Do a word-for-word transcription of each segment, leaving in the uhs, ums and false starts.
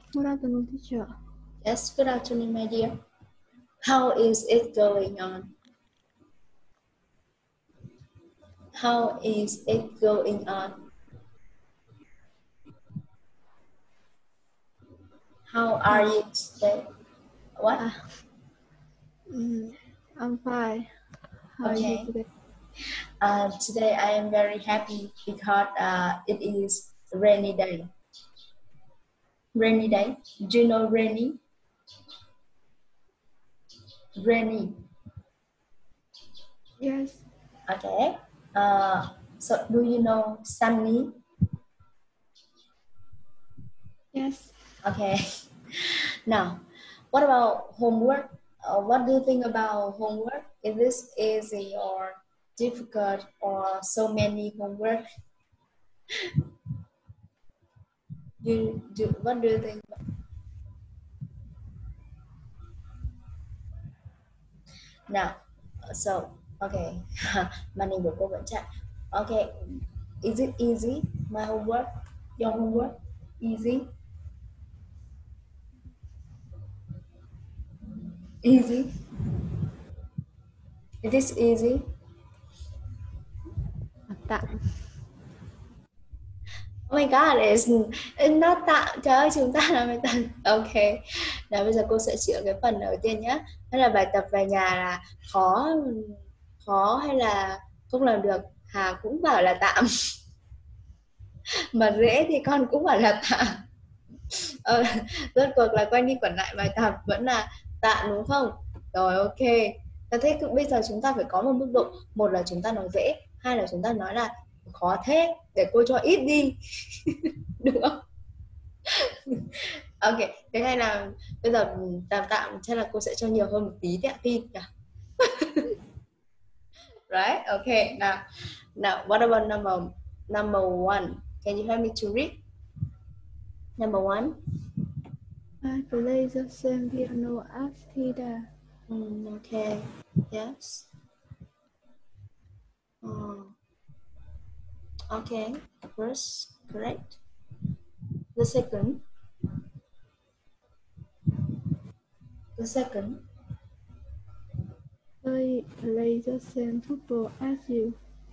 Good afternoon, teacher. Yes, good afternoon, my dear. How is it going on? How is it going on? How are you today? What? Ah, mm, I'm fine. How are you Okay. today? Uh, today I am very happy because uh, it is rainy day. Rainy day. Do you know rainy? Rainy. Yes, Okay. Uh, so do you know sunny? yes. Okay. Now, what about homework? Uh, what do you think about homework? If this is your difficult or so many homework, you do what do you think? Now, so okay, màn hình của cô vẫn chạy. Okay, is it easy? My homework, your homework, easy, easy. Is this easy? Tạm. Oh my God, it's, it's not tạm. Trời ơi, chúng ta làm bài tập. Ok. Nào bây giờ cô sẽ chữa cái phần đầu tiên nhé. Đó là bài tập về nhà là khó khó hay là không làm được. Hà cũng bảo là tạm. Mà dễ thì con cũng bảo là tạm. Ờ, rốt cuộc là quay đi quẩn lại bài tập vẫn là tạm đúng không? Rồi ok. Và thế bây giờ chúng ta phải có một mức độ. Một là chúng ta nói dễ. Hai là chúng ta nói là khó thế. Để cô cho ít đi. Được không? Ok, thế hay là bây giờ tạm tạm chắc là cô sẽ cho nhiều hơn một tí tẹo tin nhỉ? Right? Okay, now, now what about number number one? Can you help me to read? Number one. I play the same piano as Hilda. Mm, okay, yes. Oh, okay, first, correct. The second, the second. I play the same football as you.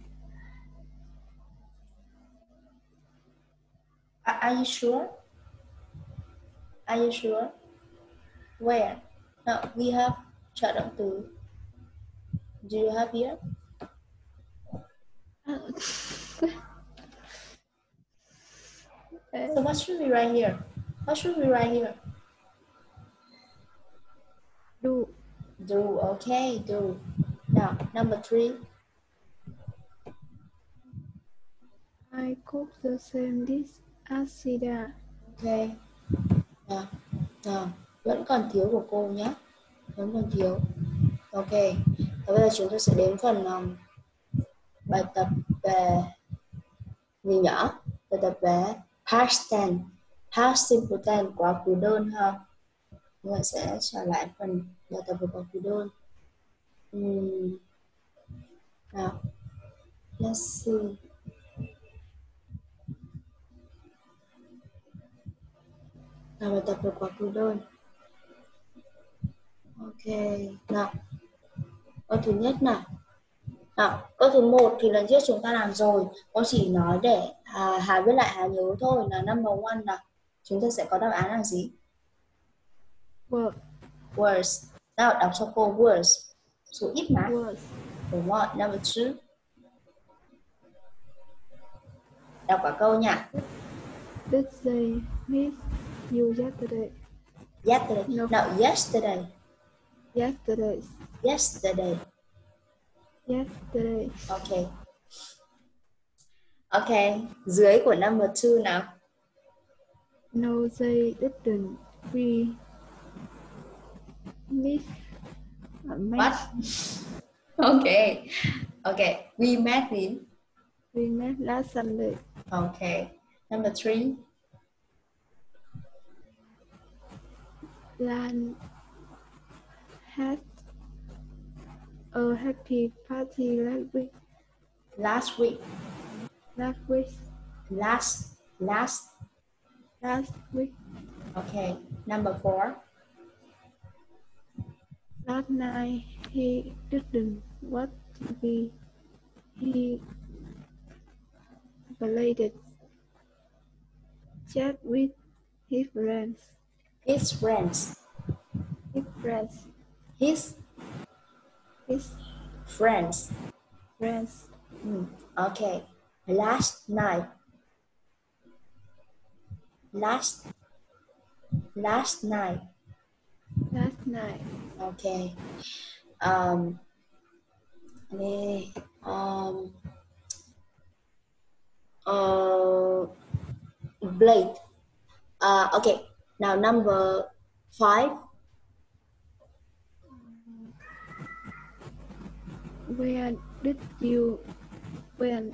Are, are you sure? Are you sure? Where? Now we have trợ động từ. Do you have here? So what should we write here? What should we write here? Do. Do, okay, do. Now, number three. I cook the same dish as Hilda. Okay. Nào, nào, vẫn còn thiếu của cô nhé. Vẫn còn thiếu. Ok. Và bây giờ chúng tôi sẽ đến phần um, bài tập về gì nhỉ? Bài tập về past tense, past simple tense, quá khứ đơn ha. Chúng ta sẽ trở lại phần bài tập về quá khứ đơn. Uhm. Nào, let's see. Nào, bài tập về quá khứ đơn. Ok, nào. Câu thứ nhất nào. Nào, câu thứ một thì lần trước chúng ta làm rồi. Cô chỉ nói để à, Hà viết lại Hà nhớ thôi là number one nào. Chúng ta sẽ có đáp án là gì? Word. Words. Nào, đọc cho cô words. Số ít mà. Words. Đúng rồi, number two. Đọc cả câu nha. Did they miss you yesterday? Yesterday. No. Nào, yesterday. Yesterday. Yesterday. Yesterday. Ok. Ok, dưới của number two nào. No, they didn't. We miss. What? Okay. Okay, we met him. We met last Sunday. Okay. Number three. Lan had a happy party last week. Last week. Last week. Last. Last. Last week. Okay. Number four. Last night he didn't watch T V. He played chat with his friends. His friends. His friends. His His friends. friends. Mm. Okay. Last night. Last. Last night. Last night. Okay. Um. Này, um. Uh. Blade. Uh. Okay. Now number five. Where did you went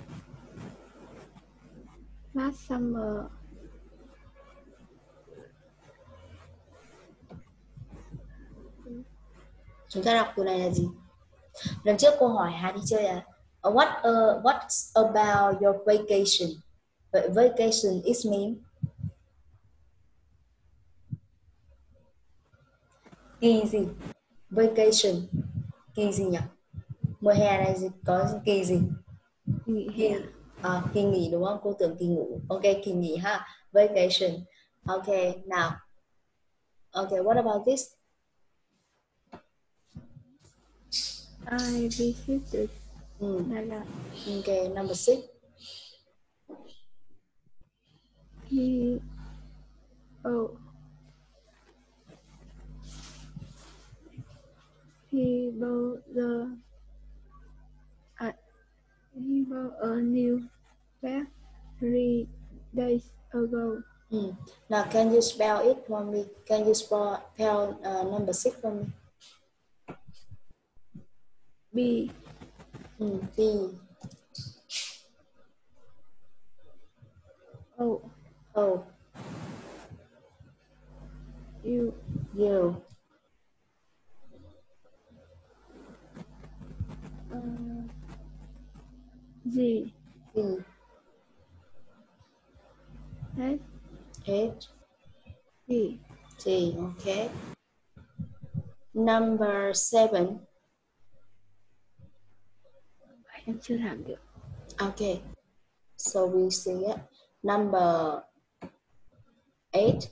last summer? Chúng ta đọc từ này là gì? Lần trước cô hỏi Hà đi chơi à? Uh, what uh, what's about your vacation? Vậy vacation is mean kỳ gì? Vacation kỳ gì nhỉ? Mùa hè này gì- có kỳ gì? Nghỉ Kỳ, hè. à, kỳ nghỉ đúng không? Cô tưởng kỳ ngủ. Ok, kỳ nghỉ ha. Vacation. Ok, now. Ok, what about this? I visited Mm. Đà Lạt. Ok, number six. He oh he bought the uh, he bought a new bag three days ago. Mm. Now, can you spell it for me? Can you spell, spell uh, number six for me? B Mm. B. O O. U U. uh, G E. S H. T. T. Okay. Number seven. Em chưa làm được. Okay. So we see it. Number eight.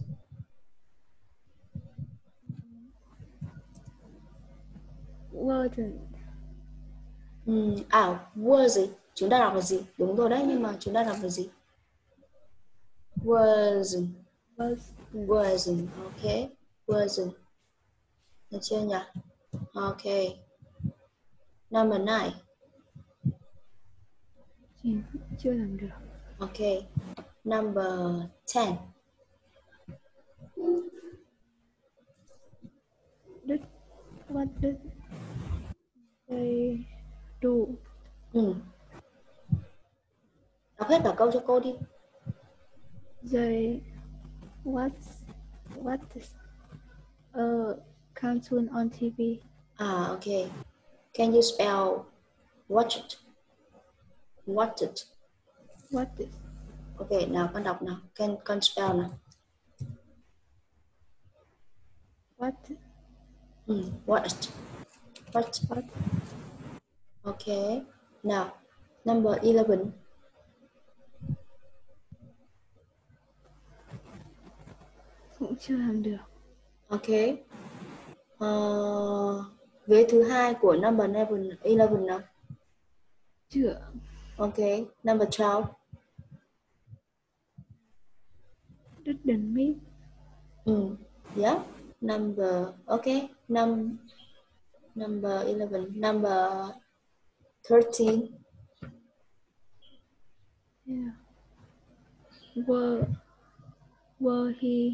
Wasn't Mm, à, were gì? Chúng ta đọc là gì? Đúng rồi đấy, nhưng mà chúng ta đọc là gì? Wasn't. was Wasn't. Okay. Wasn't. Được chưa nhỉ? Okay. Number nine. chưa làm được. Okay. Number ten. Did what did they do? Ừ. Đọc hết cả câu cho cô đi. They what what is a cartoon on T V? À, okay. Can you spell watch it? Watch it. What is Okay, nào con đọc nào. Can con spell nào. what Ừ, watch. Watch. what Okay. Now, number eleven. cũng chưa làm được. Okay. Uh, vế thứ hai của number eleven, eleven nào. Chưa. Okay. Number twelve. Didn't meet. Ừ. Yeah. Number. Okay. Num. Number eleven. Number thirteen. Yeah. Were were he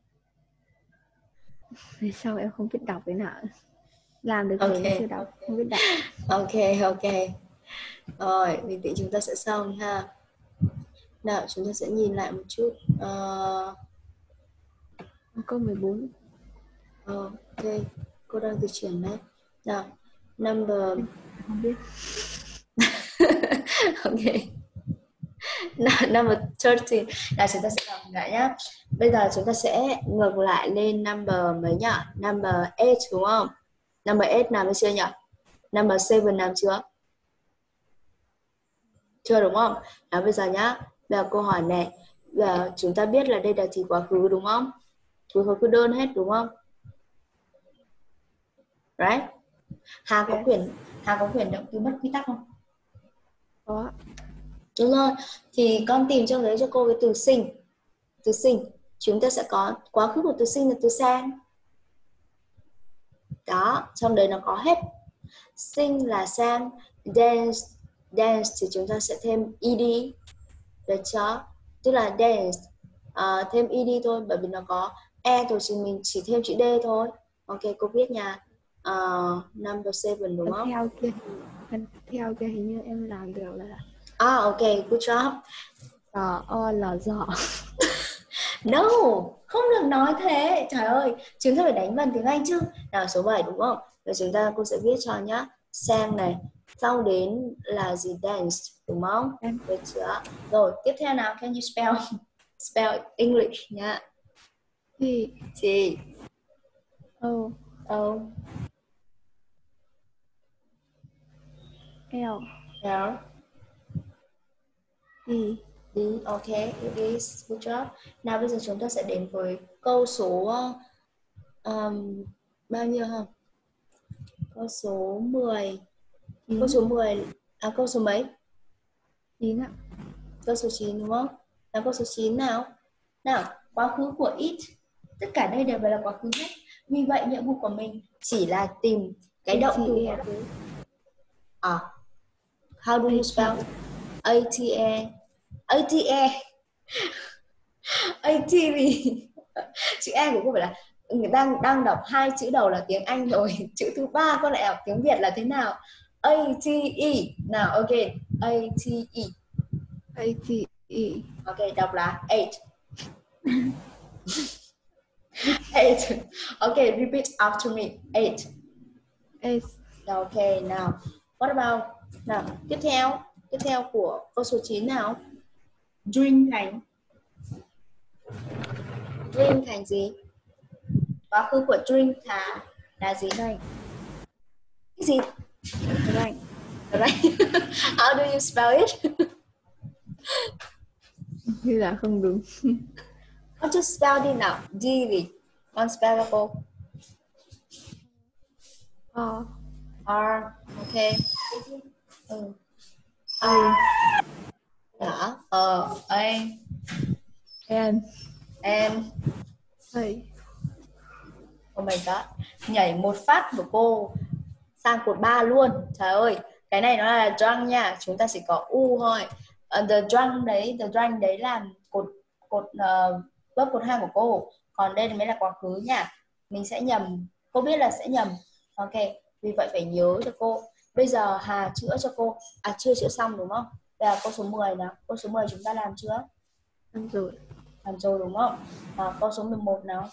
Vì sao em không biết đọc cái nào? Làm được rồi Okay. nhưng chưa đọc, không biết đọc. Ok, ok. Rồi, bình tĩnh, chúng ta sẽ xong ha. Nào, chúng ta sẽ nhìn lại một chút. Uh, Câu mười bốn. ok, cô đang di chuyển đấy. Nào, number. Không biết. Ok. Number thirteen là chúng ta sẽ đọc lại nhá. Bây giờ chúng ta sẽ ngược lại lên number mấy nhỉ? Number eight đúng không? Number eight làm chưa nhỉ? Number seven làm chưa? Chưa đúng không? Đó, bây giờ nhá. Bây giờ câu hỏi này. Bây giờ chúng ta biết là đây là thì quá khứ đúng không? Thì quá khứ đơn hết đúng không? Right? Hà có Ok. quyển Hà có quyển động từ bất quy tắc không? Có. Đúng rồi. Thì con tìm trong đấy cho cô cái từ sinh. Từ sinh. Chúng ta sẽ có quá khứ của từ sinh là từ sang. Đó, trong đấy nó có hết. Sinh là sang, dance, dance thì chúng ta sẽ thêm ed, được chưa? Tức là dance, uh, thêm ed thôi, bởi vì nó có e rồi thì mình chỉ thêm chữ d thôi. Ok, cô viết nha. Uh, number seven đúng Phần không? theo kia, phần theo kia hình như em làm được là À, ok, good job. giò o là giỏ. No, không được nói thế. Trời ơi, chúng ta phải đánh vần tiếng Anh chứ. Nào, số bảy đúng không? Rồi chúng ta cô sẽ viết cho nhá. Sang này, sau đến là gì? Dance, đúng không? Em Được chưa? Rồi, tiếp theo nào, can you spell spell English nhá. thì Chị. o Oh, l L, e D, ok, it is, good job. Nào bây giờ chúng ta sẽ đến với câu số um, bao nhiêu hả? Câu số mười. Câu số mười, à câu số mấy? chín ạ. Câu số chín đúng không? Là câu số chín nào? Nào, quá khứ của it. Tất cả đây đều là quá khứ hết. Vì vậy nhiệm vụ của mình chỉ là tìm cái động từ quá khứ. À, how do you spell? A-T-E. A-T-E. A-T gì? Chữ E của cô phải là người đang đang đọc hai chữ đầu là tiếng Anh rồi. Chữ thứ ba con lại đọc tiếng Việt là thế nào? A-T-E. Nào, ok. A-T-E. A-T-E. Ok, đọc là eight. Eight. Okay, repeat after me. Eight. S. Okay, now. What about? Nào, tiếp theo. Tiếp theo của câu số chín nào. Drink thành. Drink thành gì? Quá khứ của drink là là gì? Drink. Cái gì? Drink. Right. How do you spell it? Như là không đúng. Con just spell đi nào. D gì? Con spell cho cô. O. R. Okay. Ừ. A. Đó. Ờ. A. N. M. A. Oh my god. Nhảy một phát của cô sang cột ba luôn. Trời ơi, cái này nó là drunk nha. Chúng ta chỉ có u thôi. Uh, the drunk đấy, the drunk đấy là cột cột uh, verb cột hai của cô. Còn đây mới là quá khứ nha. Mình sẽ nhầm. Cô biết là sẽ nhầm. Ok, vì vậy phải nhớ cho cô. Bây giờ Hà chữa cho cô. À, chưa chữa xong đúng không? Đây là câu số mười nào. Câu số mười chúng ta làm chưa? Làm rồi. Làm rồi đúng không? À, câu số mười một nào.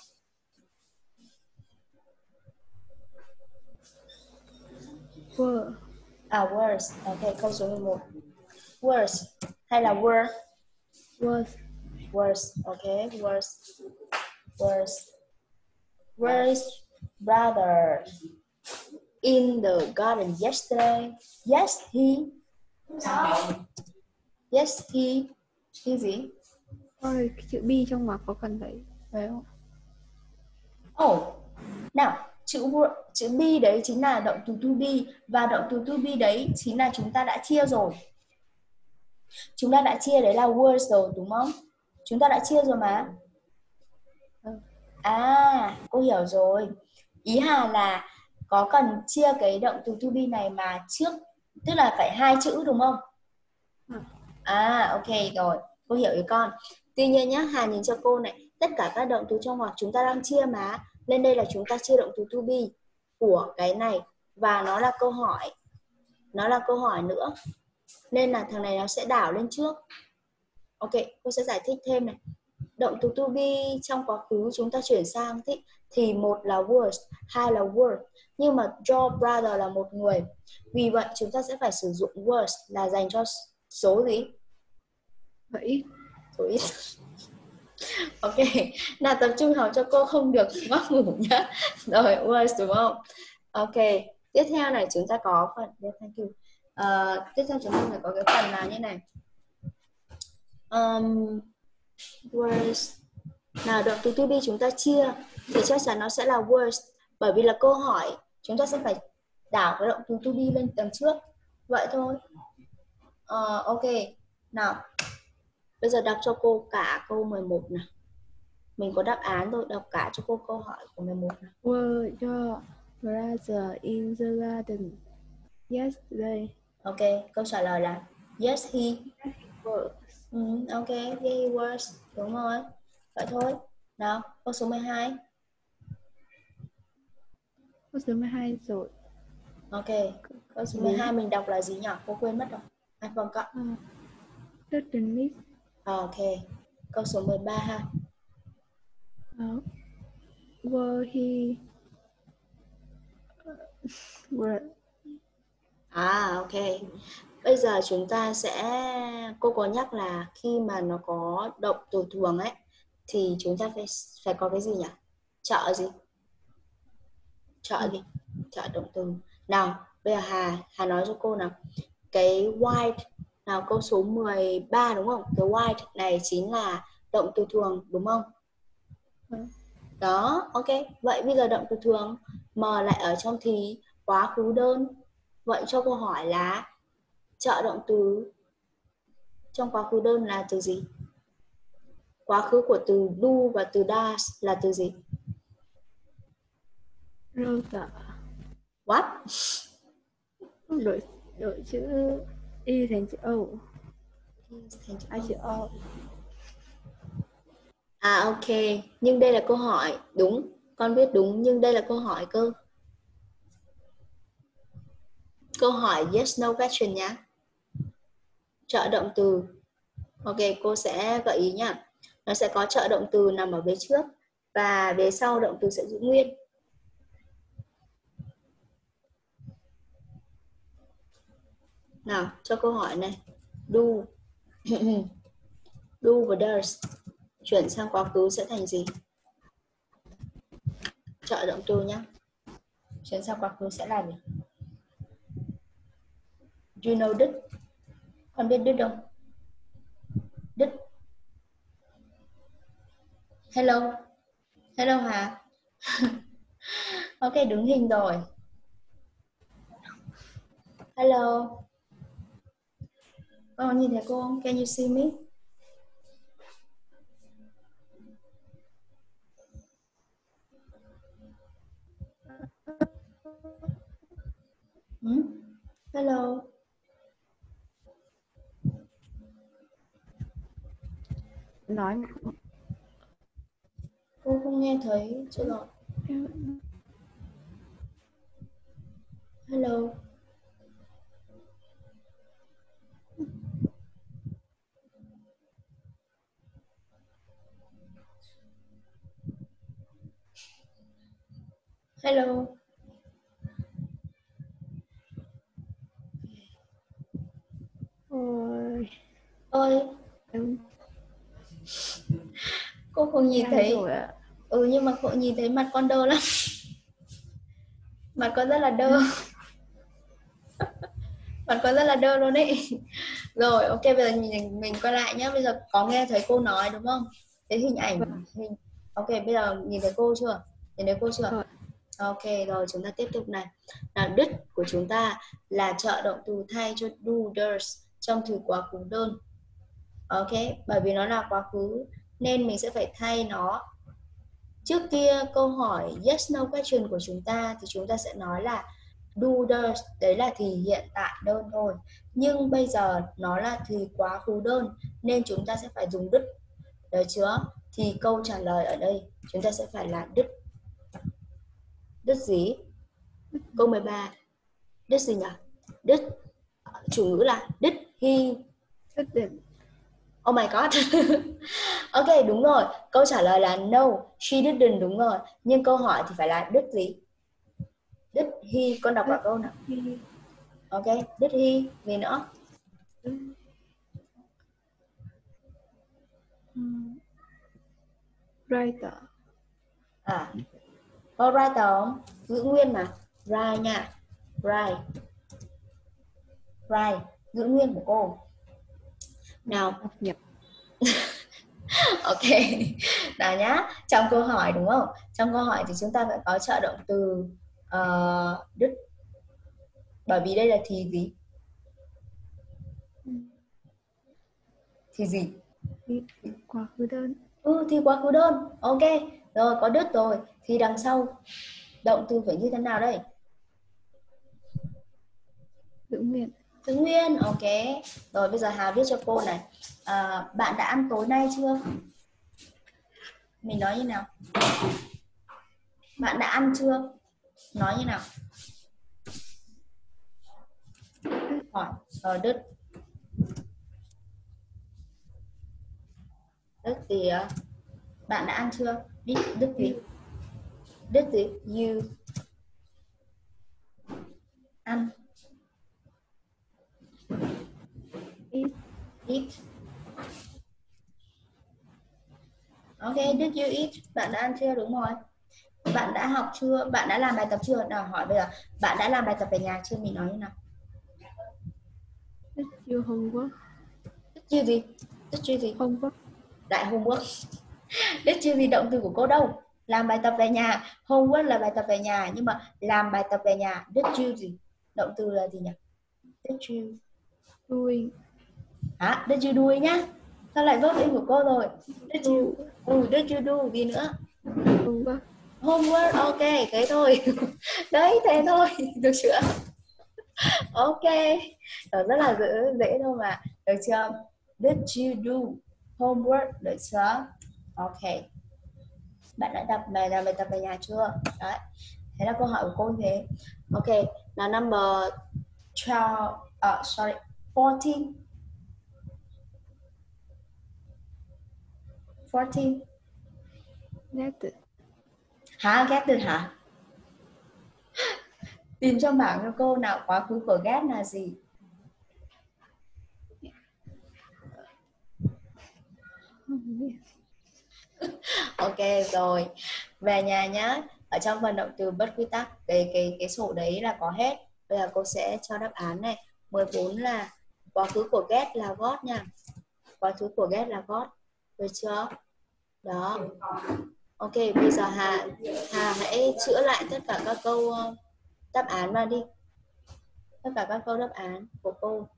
Were. À, words. Ok, câu số mười một. Words hay là were? Was. Words. Ok, words. Words. Where's brother? In the garden yesterday. Yes, he. Yes, he. He gì? Ôi, cái chữ B trong ngoặc có cần phải phải không? Oh, nào, chữ chữ be đấy chính là động từ to be và động từ to be đấy chính là chúng ta đã chia rồi. Chúng ta đã chia đấy là words rồi đúng không? Chúng ta đã chia rồi mà. À, cô hiểu rồi. Ý Hà là có cần chia cái động từ to be này mà trước, tức là phải hai chữ đúng không? À, ok rồi, cô hiểu ý con. Tuy nhiên nhá, Hà nhìn cho cô này, tất cả các động từ trong ngoặc chúng ta đang chia mà. Lên đây là chúng ta chia động từ to be của cái này và nó là câu hỏi. Nó là câu hỏi nữa. Nên là thằng này nó sẽ đảo lên trước. Ok, cô sẽ giải thích thêm này. Động từ to be trong quá khứ chúng ta chuyển sang thì, thì một là was, hai là were. Nhưng mà your brother là một người. Vì vậy chúng ta sẽ phải sử dụng was là dành cho số gì? Và ít. Số ít. Ok, nào tập trung học cho cô không được mất ngủ nhá. Rồi, words đúng không? Ok, tiếp theo này chúng ta có phần, thank you. Uh, tiếp theo chúng ta phải có cái phần là như này. Um, words. Nào, động từ to be chúng ta chia thì chắc chắn nó sẽ là words, bởi vì là câu hỏi chúng ta sẽ phải đảo cái động từ to be lên đằng trước. Vậy thôi. Uh, ok, nào. Bây giờ đọc cho cô cả câu mười một nào. Mình có đáp án rồi, đọc cả cho cô câu hỏi của mười một nào. Were your brother in the garden yesterday? Ok, câu trả lời là yes he Was. ừ, ok, yeah he was. Đúng rồi. Vậy thôi. Nào, câu số mười hai. Câu số mười hai rồi. Ok, câu số mười hai mình đọc là gì nhỉ? Cô quên mất rồi. À, vâng ạ. Uh, didn't miss. Ok, câu số mười ba ha. Uh, were he were. À, ok. Bây giờ chúng ta sẽ, cô có nhắc là khi mà nó có động từ thường ấy thì chúng ta phải phải có cái gì nhỉ? Trợ gì? Trợ gì? Trợ động từ. Nào, bây giờ Hà Hà nói cho cô nào. Cái white nào, câu số mười ba đúng không? Cái white này chính là động từ thường đúng không? Ừ. Đó, ok. Vậy bây giờ động từ thường mà lại ở trong thì quá khứ đơn. Vậy cho câu hỏi là trợ động từ trong quá khứ đơn là từ gì? Quá khứ của từ do và từ does là từ gì? Rosa. What? Đổi đổi chữ y thành chữ O. À, chữ O. À ok, nhưng đây là câu hỏi. Đúng, con biết đúng nhưng đây là câu hỏi cơ. Câu hỏi yes no question nhá. Trợ động từ. Ok, cô sẽ gợi ý nhá. Nó sẽ có trợ động từ nằm ở phía trước và phía sau động từ sẽ giữ nguyên. Nào, cho câu hỏi này. Do. Do và does chuyển sang quá khứ sẽ thành gì? Trợ động từ nhá. Chuyển sang quá khứ sẽ là gì? You know did. Con biết did không? Did. Hello. Hello Hà. Ok, đứng hình rồi. Hello. Con nhìn thấy cô không? Can you see me? Hmm? Hello. Nói Cô không nghe thấy. Chưa rồi. Hello. Hello. ôi Ơi. em Cô không nhìn nghe thấy. rồi ạ. Ừ, nhưng mà cô nhìn thấy mặt con đơ lắm. Mặt con rất là đơ. Mặt con rất là đơ luôn đấy. Rồi, ok, bây giờ mình, mình quay lại nhé. Bây giờ có nghe thấy cô nói đúng không? Cái hình ảnh Vâng. hình. Ok, bây giờ nhìn thấy cô chưa? Nhìn thấy cô chưa? Rồi. Ok, rồi chúng ta tiếp tục này. Nào, did của chúng ta là trợ động từ thay cho do, does trong từ quá khứ đơn. Ok, bởi vì nó là quá khứ nên mình sẽ phải thay nó. Trước kia câu hỏi yes no question của chúng ta thì chúng ta sẽ nói là do, does, đấy là thì hiện tại đơn thôi. Nhưng bây giờ nó là thì quá khứ đơn nên chúng ta sẽ phải dùng did. Được chưa? Thì câu trả lời ở đây chúng ta sẽ phải là did. Did gì? Câu mười ba. Did gì nhỉ? Did. Chủ ngữ là did he. Didn't. Oh my god. Ok, đúng rồi. Câu trả lời là no, she didn't đúng rồi. Nhưng câu hỏi thì phải là did gì? Did he, con đọc cả câu nào. He. Ok, did he, gì nữa? uh, writer. À, có writer không? Giữ nguyên mà. Write nha. Write. Write. Giữ nguyên của cô. Nào. Đọc nhập. Ok. Nào nhá. Trong câu hỏi đúng không? Trong câu hỏi thì chúng ta phải có trợ động từ uh, Đức. Bởi vì đây là thì gì? Thì gì? Thì quá khứ đơn. Ừ, thì quá khứ đơn. Ok. Rồi, có đứt rồi. Thì đằng sau động từ phải như thế nào đây? Giữ nguyên. Giữ nguyên. Ok. Rồi bây giờ Hà viết cho cô này. À, bạn đã ăn tối nay chưa? Mình nói như nào? Bạn đã ăn chưa? Nói như nào? Hỏi. Ờ, đứt. Đứt thì uh, bạn đã ăn chưa? Đứt, đứt gì? Đứt gì? You. Ăn. Eat. Eat. Ok, did you eat? Bạn đã ăn chưa? Đúng rồi. Bạn đã học chưa? Bạn đã làm bài tập chưa? Nào hỏi bây giờ, bạn đã làm bài tập về nhà chưa? Mình nói như nào? Did you homework? Did you gì? Did you gì? Homework. Đại homework. Did you gì động từ của cô đâu? Làm bài tập về nhà. Homework là bài tập về nhà, nhưng mà làm bài tập về nhà. Did you gì? Động từ là gì nhỉ? Did you Doing. hả? Did you do it nhá? Sao lại vớt in của cô rồi? Did you ừ, did you do gì nữa? Homework. Homework. Ok, thế thôi. Đấy, thế thôi. Được chưa? Ok. Đó, rất là dễ, dễ thôi mà. Được chưa? Did you do homework? Được chưa? Ok. Bạn đã đọc bài làm bài tập về nhà chưa? Đấy. Thế là câu hỏi của cô như thế. Ok. Là number twelve. Uh, sorry. fourteen. fourteen. Get it. Hả? Get it hả? Tìm trong bảng cho cô nào, quá khứ của get là gì? Ok rồi. Về nhà nhá. Ở trong phần động từ bất quy tắc, cái cái cái sổ đấy là có hết. Bây giờ cô sẽ cho đáp án này. mười bốn là quá khứ của get là got nha. Quá khứ của get là got. Được chưa? Đó. Ok, bây giờ Hà Hà hãy chữa lại tất cả các câu uh, đáp án vào đi. Tất cả các câu đáp án của cô.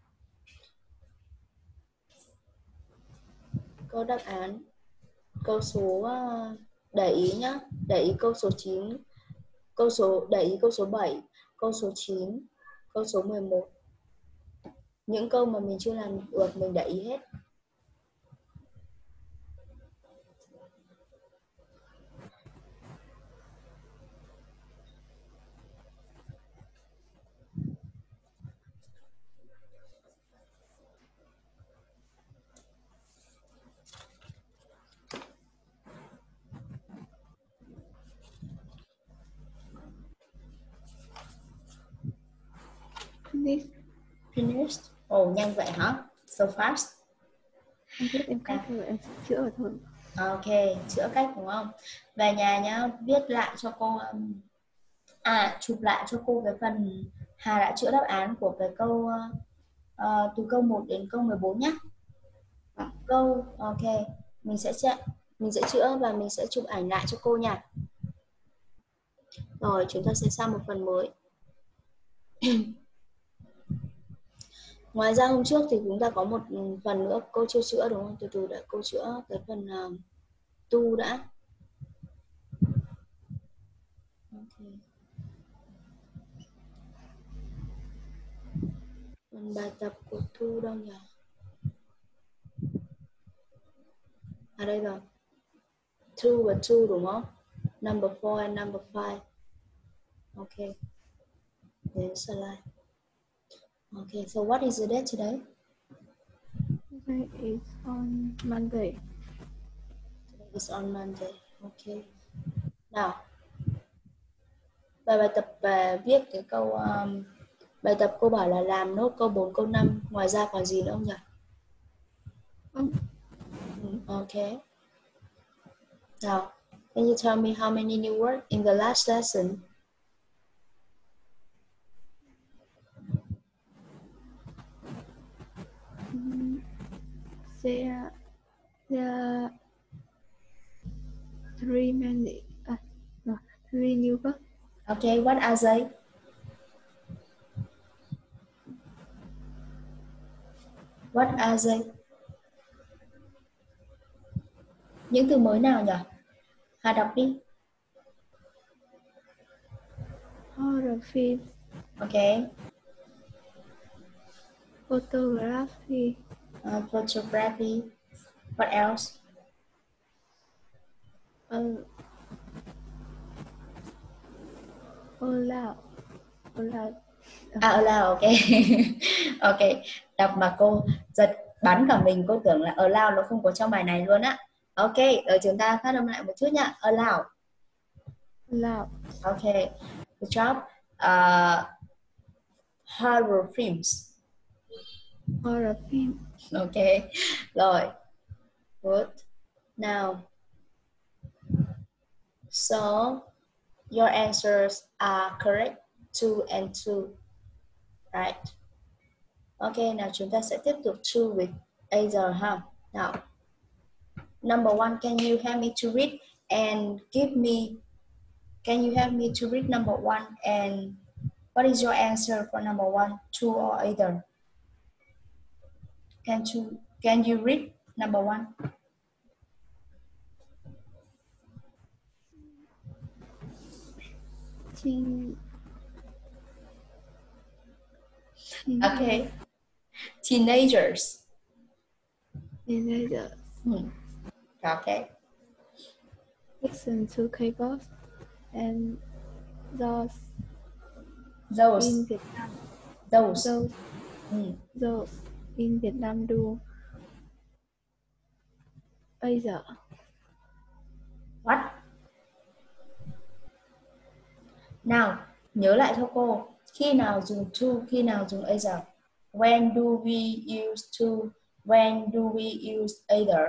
Câu đáp án. Câu số uh, để ý nhá, để ý câu số chín, câu số để ý câu số bảy, câu số chín, câu số mười một. Những câu mà mình chưa làm được mình để ý hết. Finish. Finished. Ồ, oh, nhanh vậy hả? So fast. Em biết em cách rồi, em chữa rồi thôi. Ok, chữa cách đúng không? Về nhà nhá, viết lại cho cô. À, chụp lại cho cô cái phần Hà đã chữa đáp án của cái câu uh, từ câu một đến câu mười bốn nhé. Câu, ok. Mình sẽ chạy, mình sẽ chữa và mình sẽ chụp ảnh lại cho cô nha. Rồi, chúng ta sẽ sang một phần mới. Ngoài ra hôm trước thì chúng ta có một phần nữa cô chưa chữa đúng không? Từ từ để cô chữa cái phần uh, tu đã. Okay. Phần bài tập của Thu đâu nhỉ? À đây rồi. Two và two đúng không? Number four and number five. Okay. Đến slide. Okay, so what is the date today? Today is on Monday. Today is on Monday. Okay. Nào. Bài bài tập về viết cái câu um, bài tập cô bảo là làm nốt câu bốn câu năm, ngoài ra còn gì nữa không nhỉ? Không. Okay. Now, can you tell me how many new words in the last lesson? Mm, there, there are three many, uh, no, three new words. Okay, what are they? What are they? Những từ mới nào nhỉ? Hà đọc đi. Horror film, Okay. photography, Uh, photography. What else? uh, allow, allow, À, allow, ok. Ok, đọc mà cô giật bắn cả mình, cô tưởng là allow nó không có trong bài này luôn á. Ok, rồi chúng ta phát âm lại một chút nhá. Allow. allow, Ok, good job. Uh, horror films. horror film, Ok, rồi. Good. Now, so your answers are correct. Two and two. Right. Ok, nào chúng ta sẽ tiếp tục two with either ha. Nào, number one, can you help me to read and give me, can you help me to read number one and what is your answer for number one, two or either? Can you, can you read number one? teen, Okay, teenagers. teenagers, Hmm. Okay, listen to K-pop and those those, in Vietnam, those. those, Hmm. those in Vietnam do either. What? Nào, nhớ lại cho cô. Khi nào dùng to, khi nào dùng either? When do we use to? When do we use either?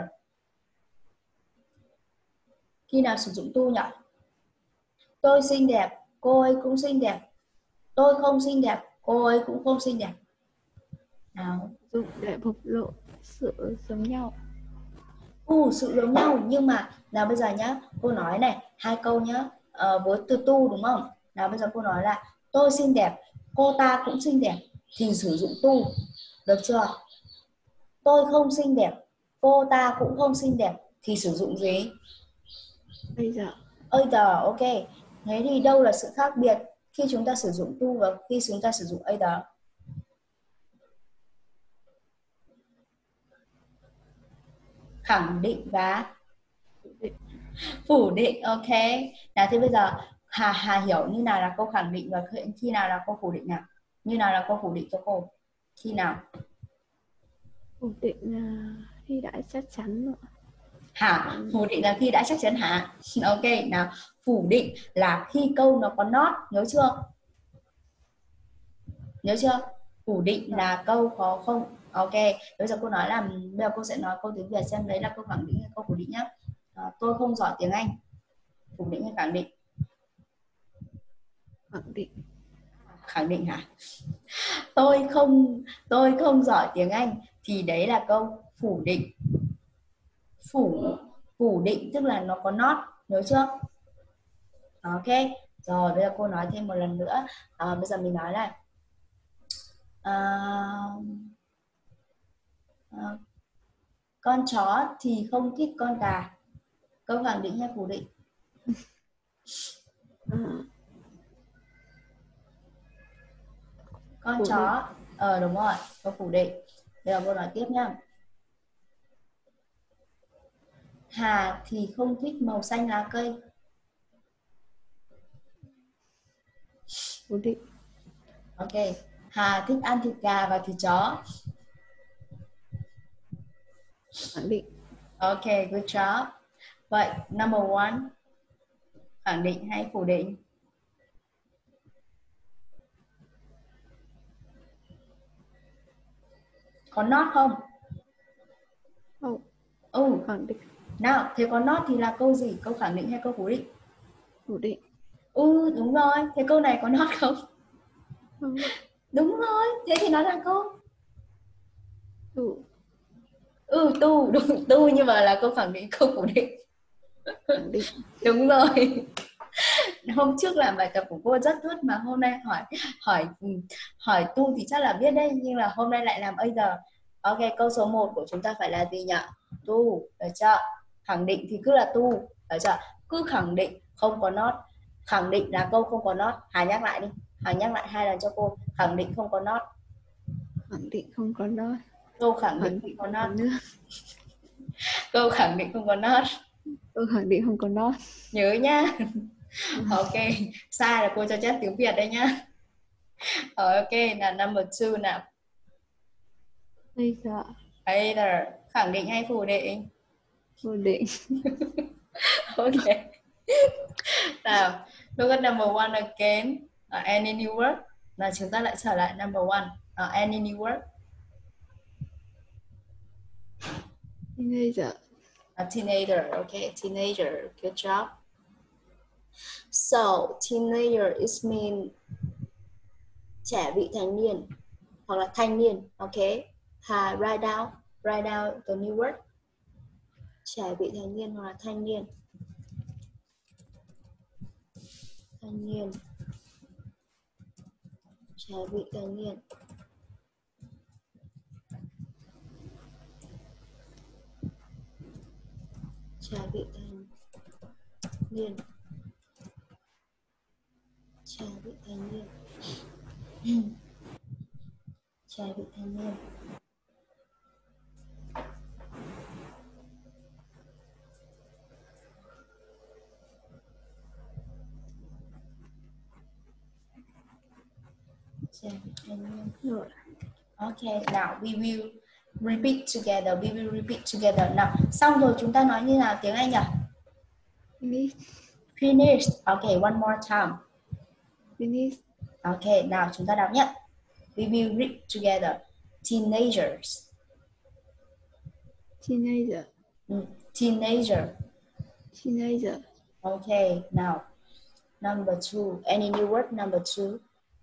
Khi nào sử dụng to nhỉ? Tôi xinh đẹp, cô ấy cũng xinh đẹp. Tôi không xinh đẹp, cô ấy cũng không xinh đẹp. Nào. Dùng để bộc lộ sự giống nhau. Ừ, sự giống nhau, nhưng mà nào bây giờ nhá, cô nói này, hai câu nhá, ờ, với từ tu đúng không? Nào bây giờ cô nói là tôi xinh đẹp, cô ta cũng xinh đẹp thì sử dụng tu, được chưa? Tôi không xinh đẹp, cô ta cũng không xinh đẹp thì sử dụng gì? Bây giờ Either, ok. Thế thì đâu là sự khác biệt khi chúng ta sử dụng to và khi chúng ta sử dụng either? Khẳng định và phủ định, ok. Nào thì bây giờ Hà Hà hiểu như nào là câu khẳng định và khi nào là câu phủ định nào? Như nào là câu phủ định cho cô? Khi nào? phủ định là khi đã chắc chắn rồi. Hả? Phủ định là khi đã chắc chắn hả? Ok, nào phủ định là khi câu nó có not, nhớ chưa? Nhớ chưa? Phủ định là câu có không. Ok, bây giờ cô nói là bây giờ cô sẽ nói câu tiếng Việt xem đấy là câu khẳng định hay câu phủ định nhá. À, tôi không giỏi tiếng Anh. Phủ định hay khẳng định? Khẳng định. Khẳng định hả? Tôi không tôi không giỏi tiếng Anh thì đấy là câu phủ định. Phủ phủ định tức là nó có not, nhớ chưa? Ok, rồi bây giờ cô nói thêm một lần nữa. À, bây giờ mình nói là à, à, con chó thì không thích con gà. Câu khẳng định hay phủ định? À, Con phủ chó định. ờ đúng rồi, câu phủ định. Bây giờ cô nói tiếp nhá. Hà thì không thích màu xanh lá cây. Phủ định. Ok, Hà thích ăn thịt gà và thịt chó. Khẳng định. Ok, good job. Vậy, number one, khẳng định hay phủ định? Có not không? Không. Ừ, khẳng định, nào, thế có not thì là câu gì? Câu khẳng định hay câu phủ định? phủ định, Ừ, đúng rồi. Thế câu này có not không? không, Đúng rồi. Thế thì nó là câu đủ, ừ tu, đúng tu, nhưng mà là câu khẳng định, câu phủ định. khẳng định, Đúng rồi. Hôm trước làm bài tập của cô rất tốt mà hôm nay hỏi hỏi hỏi tu thì chắc là biết đấy, nhưng là hôm nay lại làm either. Ok, câu số một của chúng ta phải là gì nhỉ? Tu, được chưa? Khẳng định thì cứ là tu, được chưa? Cứ khẳng định không có not. Khẳng định là câu không có not. Hà nhắc lại đi. Hà nhắc lại hai lần cho cô. Khẳng định không có not. khẳng định không có not, Câu khẳng định khẳng không định có không not. có nước, Câu khẳng định không có not. tôi khẳng định không có not. Nhớ nhá. Ok, sai là cô cho chết tiếng Việt đây nhá. Rồi, ok, là number two nào. Bây giờ Either, khẳng định hay phủ định? phủ định, Ok. Nào, look at number one again. Uh, any new word? Là chúng ta lại trở lại number one. Uh, any new word? teenager, A teenager. Okay, teenager. Good job. So, teenager is mean trẻ vị thành niên hoặc là thanh niên. Okay. Hà, write down, write down the new word. Trẻ vị thành niên hoặc là thanh niên. Thanh niên. Trẻ vị thành niên. Trẻ vị thành niên. Trẻ vị thành niên. Trẻ vị thành niên. Trẻ vị thành niên. rồi, Okay, now we will repeat together. We will repeat together. Nào, xong rồi chúng ta nói như nào tiếng Anh nhỉ? finish, Finished. Okay, one more time. finish, Okay, nào chúng ta đọc nhé. We will read together. Teenagers. teenager, Mm, teenager. teenager, Okay, now number two. Any new word? Number two.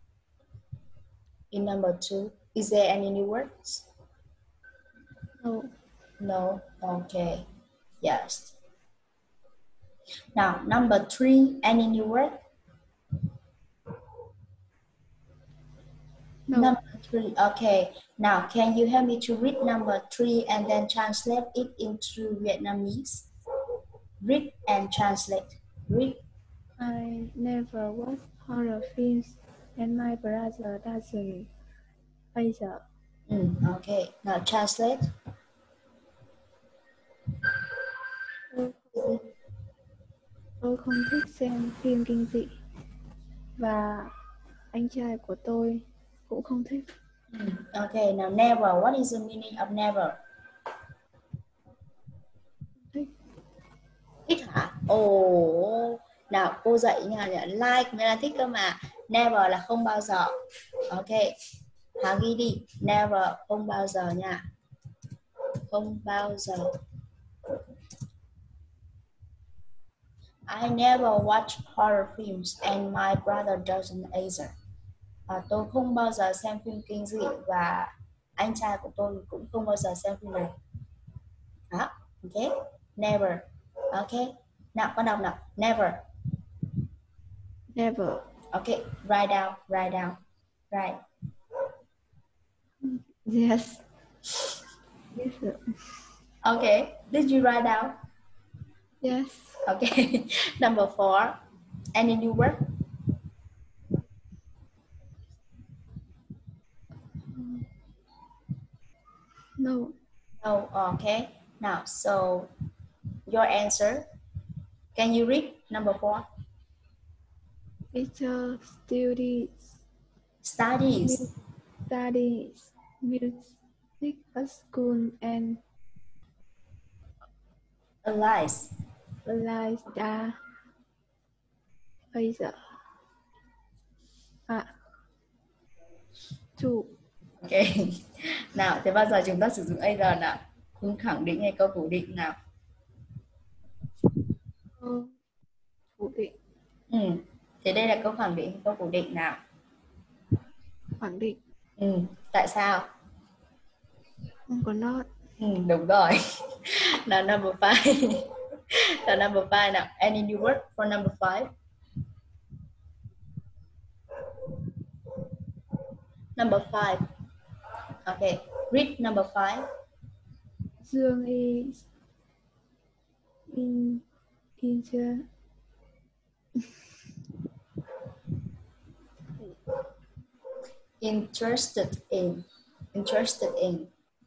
In number two, is there any new words? no, No. Okay. Yes. Now number three. Any new word? no, Number three. Okay. Now, can you help me to read number three and then translate it into Vietnamese? Read and translate. Read. I never watch horror films and my brother doesn't either. Mm, okay. Now translate. Tôi không, tôi không thích xem phim kinh dị và anh trai của tôi cũng không thích. Mm, okay. Now never. What is the meaning of never? Thích. Thích hả? Ồ. Nào cô dạy nha. Like mới là thích cơ mà. Never là không bao giờ. Ok. Hà ghi đi. Never. Không bao giờ nha. Không bao giờ. I never watch horror films and my brother doesn't either. À, tôi không bao giờ xem phim kinh dị và anh trai của tôi cũng không bao giờ xem phim này. Đó, ok. Never. Ok. Nào, con đọc nào. Never. Never. Ok. Write down. Write down. Write. Yes. Yes. Sir. Okay. Did you write down? Yes. Okay. Number four. Any new word? No. No. Okay. Now, so your answer. Can you read number four? Teacher studies. Studies. Studies music at school and Alice. realized that bây giờ à two. Ok. Nào, thế bao giờ chúng ta sử dụng either nào? Câu khẳng định hay câu phủ định nào? Câu phủ định. Ừ. Thế đây là câu khẳng định hay câu phủ định nào? Khẳng định. Ừ. Tại sao? Không có not. Ừ, đúng rồi. Now number five. Now number five nào. Any new word for number five? Number five. Okay. Read number five. Dương is in inter Interested in. Interested in.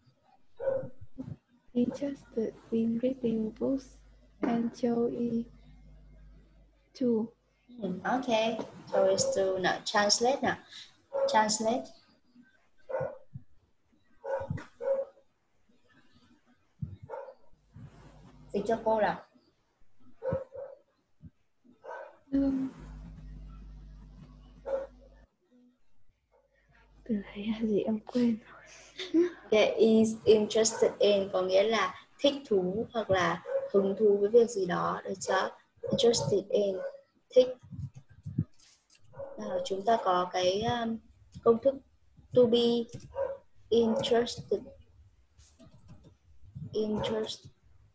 interested in reading books and Joe is too. Hmm, okay. So it's to now translate now. Translate. Dịch cho cô nào. Dương từ đấy là gì em quên rồi. Okay, is interested in có nghĩa là thích thú hoặc là hứng thú với việc gì đó, được chưa? Interested in, thích. Nào, chúng ta có cái um, công thức to be interested. Interested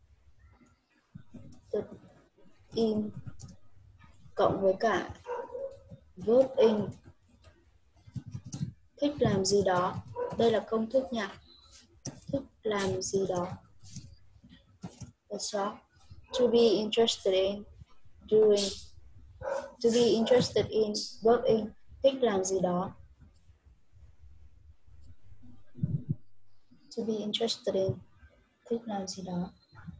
in cộng với cả verb in, thích làm gì đó. Đây là công thức nha. Thích làm gì đó. Được chưa? To be interested in doing. To be interested in, verb in, thích làm gì đó. To be interested in, thích làm gì đó.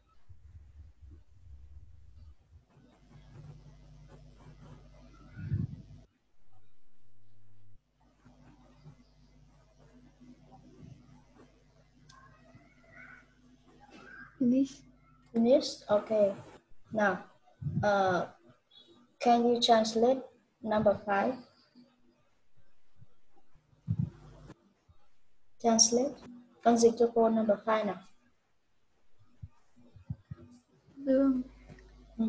Finish. Finish? Okay. Now, uh, can you translate number five? Translate. Con dịch cho cô number five nào. Dương Ừ.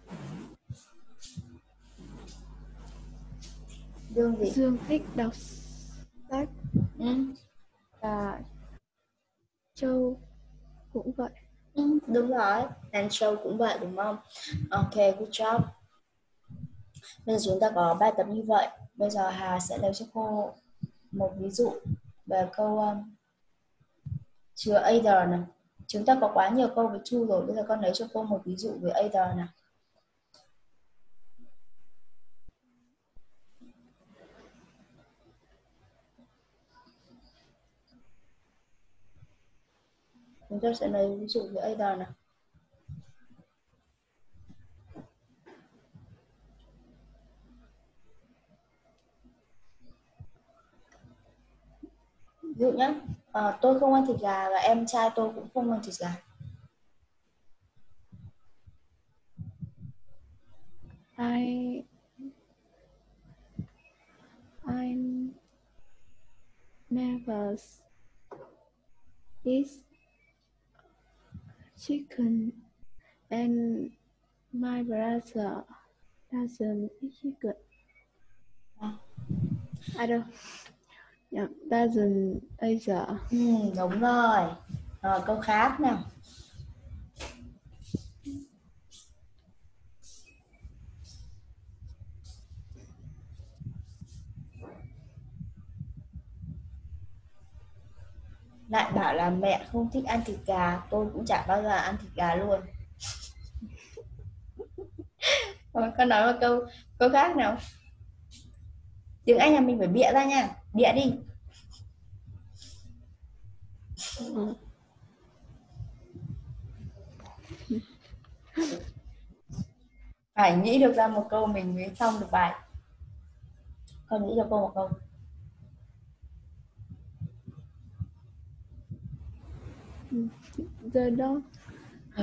Dương gì? Dương thích đọc sách. Ừ. Và Châu cũng vậy. Ừ, đúng rồi. And show cũng vậy đúng không? Okay, good job. Bây giờ chúng ta có bài tập như vậy. Bây giờ Hà sẽ lấy cho cô một ví dụ về câu um, chứa either này. Chúng ta có quá nhiều câu với to rồi. Bây giờ con lấy cho cô một ví dụ với either nào. Chúng ta sẽ lấy ví dụ với either nào. Ví dụ nhé, à, tôi không ăn thịt gà và em trai tôi cũng không ăn thịt gà. I I never eat chicken and my brother doesn't eat chicken. À. I don't. Yeah, doesn't either. Ừ, đúng rồi. Rồi câu khác nào. Lại bảo là mẹ không thích ăn thịt gà, tôi cũng chả bao giờ ăn thịt gà luôn. Rồi con nói một câu câu khác nào. Tiếng Anh là mình phải bịa ra nha, bịa đi. Ừ. Phải nghĩ được ra một câu mình mới xong được bài. Con nghĩ cho cô một câu. The dog. Ừ.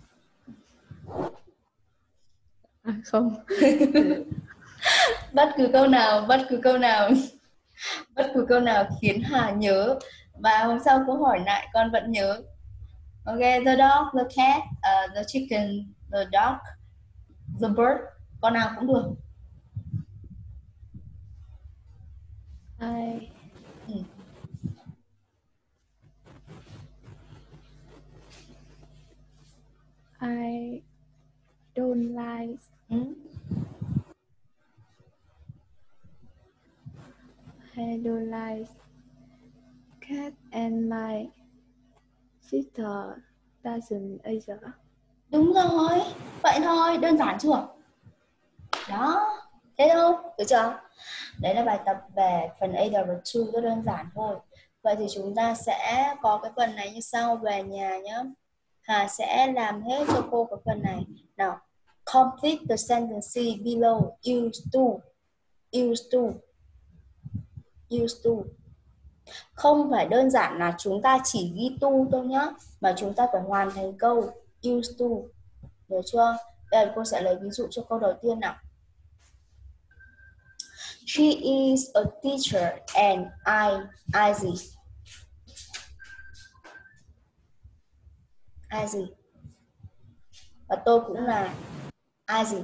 À không. Bất cứ câu nào, bất cứ câu nào, bất cứ câu nào khiến Hà nhớ và hôm sau cô hỏi lại con vẫn nhớ. Ok, the dog, the cat, uh, the chicken, the dog, the bird. Con nào cũng được. I Ừ. I don't like Ừ. I don't like cat and my sister doesn't either. Đúng rồi, vậy thôi, đơn giản chưa? Đó, thế thôi, được chưa? Đấy là bài tập về phần either và to, rất đơn giản thôi. Vậy thì chúng ta sẽ có cái phần này như sau, về nhà nhé. Hà sẽ làm hết cho cô cái phần này. Nào, complete the sentence below. Used to, used to, used to. Không phải đơn giản là chúng ta chỉ ghi to thôi nhá, mà chúng ta phải hoàn thành câu used to. Được chưa? Đây là cô sẽ lấy ví dụ cho câu đầu tiên nào. She is a teacher and I, I gì? I gì? Và tôi cũng là I gì?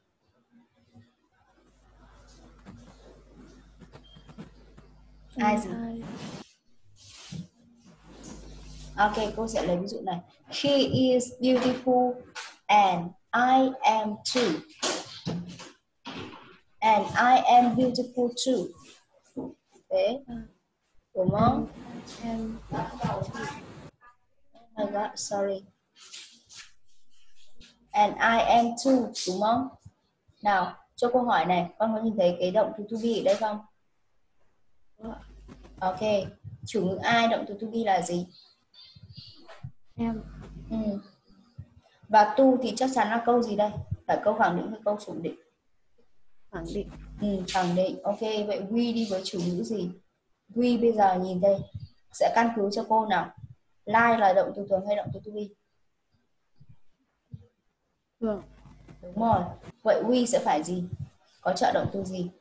I gì? I Ok, cô sẽ lấy ví dụ này. She is beautiful and I am too. And I am beautiful too. Thế, đúng không? am Oh my god, sorry. And I am too, đúng không? Nào, cho câu hỏi này, con có nhìn thấy cái động từ to be ở đây không? Ok, chủ ngữ I, động từ to be là gì? am Ừ. Và to thì chắc chắn là câu gì đây? Phải câu khẳng định hay câu phủ định? khẳng định. Ừ, khẳng định. Ok, vậy we đi với chủ ngữ gì? We bây giờ nhìn đây, sẽ căn cứ cho cô nào. Like là động từ thường hay động từ to be? Thường. Đúng rồi. Vậy we sẽ phải gì? Có trợ động từ gì?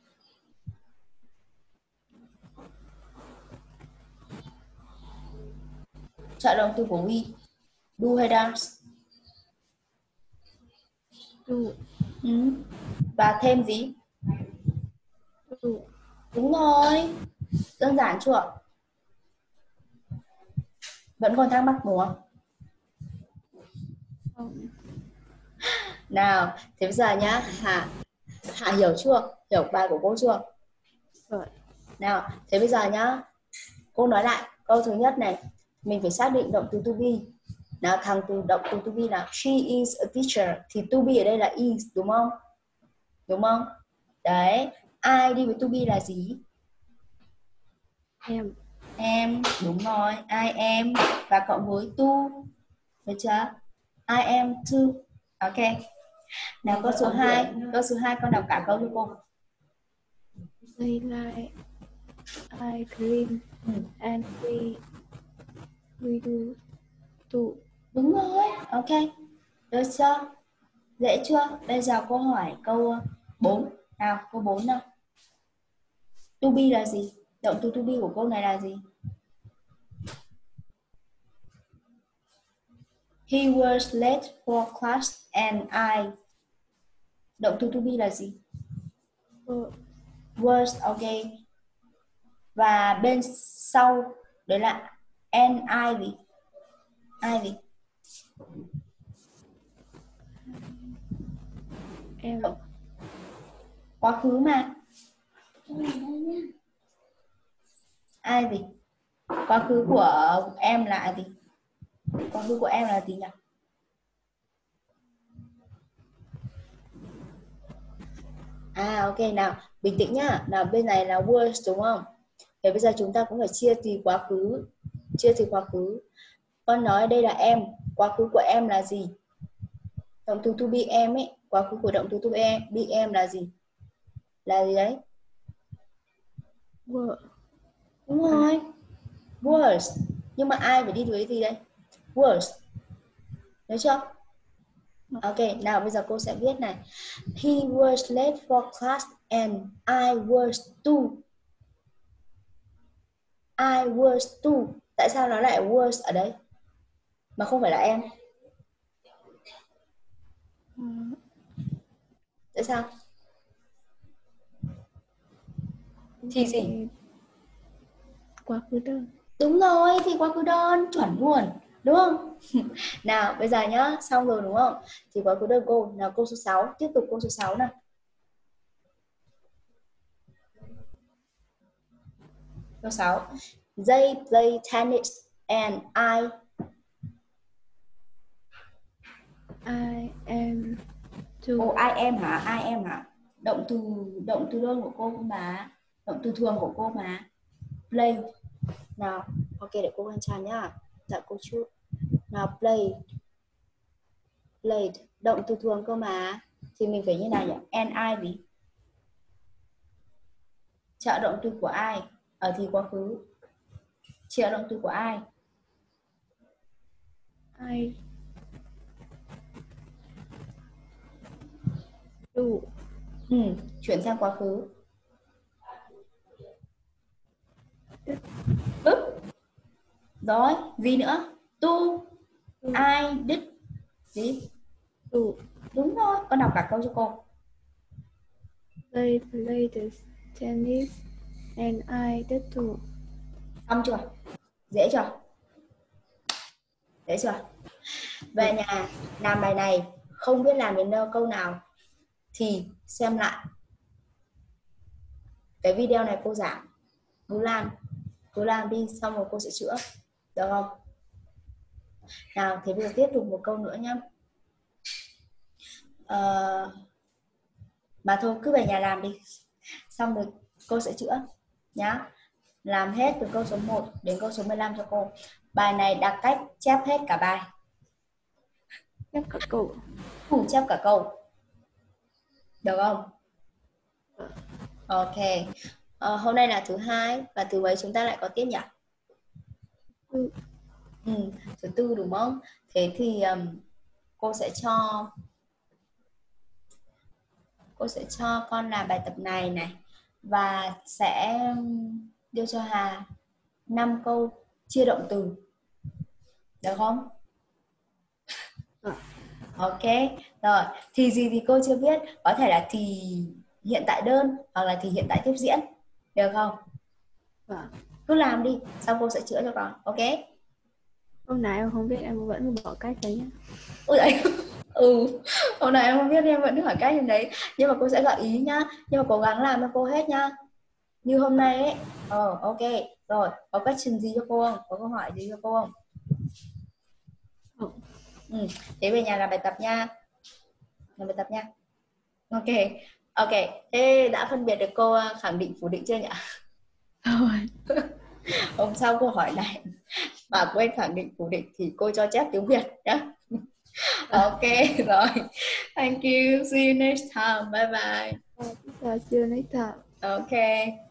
Trợ động từ của we. Do hay dance? Do. Ừ. Và thêm gì? Do. Đúng rồi. Đơn giản chưa? Vẫn còn thắc mắc đúng không? Không. Nào, thế bây giờ nhá, Hà, Hà hiểu chưa? Hiểu bài của cô chưa? Rồi. Nào, thế bây giờ nhá, cô nói lại câu thứ nhất này, mình phải xác định động từ to be. Nào, thằng từ động từ to be là she is a teacher, thì to be ở đây là is, đúng không? Đúng không? Đấy, ai đi với to be là gì? Em. Em, đúng rồi, I am và cộng với to, được chưa? I am too. Ok. Nào câu số hai, câu số hai con đọc cả câu cho cô. They like I clean Ừ. and we we do too. Đúng rồi, ok. Được chưa? Dễ chưa? Bây giờ cô hỏi câu bốn. Nào, câu bốn nào. To be là gì? Động từ to be của câu này là gì? He was late for class and I. Động từ to be là gì? Were. Was, ok. Và bên sau đấy là and I gì? I gì? Em. Quá khứ mà. Ai gì? Quá khứ của em là gì? Quá khứ của em là gì nhỉ? À ok, nào, bình tĩnh nhá. Nào, bên này là was đúng không? Thế bây giờ chúng ta cũng phải chia từ quá khứ. Chia từ quá khứ. Con nói đây là em. Quá khứ của em là gì? Động từ to be em ấy. Quá khứ của động từ to be em, be em là gì? Là gì đấy? Were. Đúng rồi. Was. Nhưng mà ai phải đi với gì đây? Was. Được chưa? Ok, nào bây giờ cô sẽ viết này. He was late for class and I was too. I was too. Tại sao nó lại was ở đây? mà không phải là em. Ờ, Tại sao? Thì gì? quá khứ đơn. Đúng rồi, thì quá khứ đơn, chuẩn luôn, đúng không? Nào, bây giờ nhá, xong rồi đúng không? Thì quá khứ đơn cô, nào câu số sáu, tiếp tục câu số sáu nào. Câu sáu. They play tennis and I I am to. Ồ, I am hả? I am hả? Động từ động từ đơn của cô mà. Động từ thường của cô mà. Play. Nào, ok để cô Hân Tràn nhá. Dạ cô chút. Nào play. Played. Động từ thường cơ mà. Thì mình phải như nào nhỉ? And I gì? Trợ động từ của ai? Ở thì quá khứ. Trợ động từ của ai? I do. Ừ, chuyển sang quá khứ. Úp. Rồi, gì nữa? To. I did. Gì? Do. Đúng rồi, con đọc cả câu cho cô. They played tennis and I did too. Xong chưa? Dễ chưa? Dễ chưa? Về nhà làm bài này không biết làm đến đâu câu nào thì xem lại cái video này cô giảng. Cứ làm, cứ làm đi xong rồi cô sẽ chữa. Được không? Nào, thế bây giờ tiếp tục một câu nữa nhé. Ờ, mà thôi cứ về nhà làm đi. Xong rồi cô sẽ chữa nhá. Làm hết từ câu số một đến câu số mười lăm cho cô. Bài này đặt cách chép hết cả bài. Chép cả câu. Phủ chép cả câu. Được không? Ok. Ờ, hôm nay là thứ hai và thứ mấy chúng ta lại có tiết nhỉ? Ừ. Ừ, thứ tư đúng không? Thế thì um, cô sẽ cho cô sẽ cho con làm bài tập này này và sẽ đưa cho Hà năm câu chia động từ. Được không? À. Ok. Rồi, thì gì thì cô chưa biết, có thể là thì hiện tại đơn hoặc là thì hiện tại tiếp diễn. Được không? À. Cứ làm đi, xong cô sẽ chữa cho con. Ok? Hôm nay em không biết em vẫn bỏ cách đấy nhá. Ôi đấy. Ừ, hôm nay em không biết em vẫn hỏi cách như đấy, nhưng mà cô sẽ gợi ý nhá, nhưng mà cố gắng làm cho cô hết nhá, như hôm nay ấy. Ờ, ok. Rồi, có question gì cho cô không? Có câu hỏi gì cho cô không? Ừ. Ừ, thế về nhà làm bài tập nha. Làm bài tập nha. Ok. Ok, thế đã phân biệt được cô khẳng định phủ định chưa nhỉ? Rồi. Hôm sau cô hỏi này mà quên khẳng định phủ định thì cô cho chép tiếng Việt nhá. Ok, rồi. Thank you. See you next time. Bye bye. Chào, see you next time. Ok.